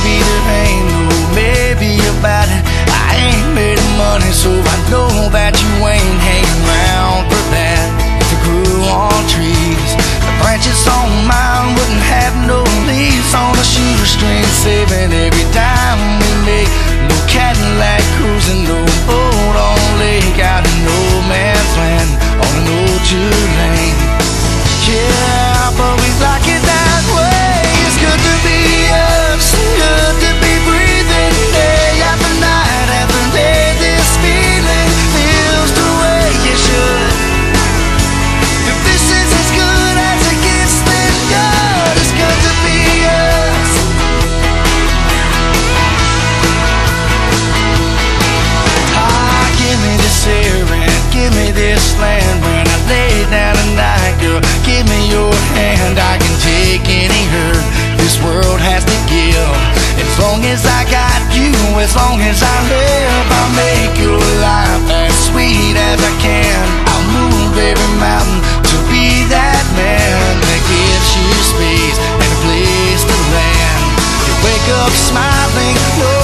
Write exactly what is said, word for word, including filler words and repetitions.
maybe there ain't no maybe about it. I ain't made of money, so I know that you ain't hanging around for that. If it grew on trees, the branches on mine wouldn't have no leaves on a shoestring, saving every dime we make. No Cadillac cruising, no boat on lake, out in no man's land on an old two lane. Yeah, but we like it that way. It's good to be us, good to be breathing day after night after day. This feeling feels the way it should. If this is as good as it gets, then good. It's good to be us. Ah, give me this air and give me this land. When I lay down at night, girl, give me your hand. I can take any hurt this world has to give. As long as I got you, as long as I live, I'll make your life as sweet as I can. I'll move every mountain to be that man that gives you space and a place to land. You wake up smiling, no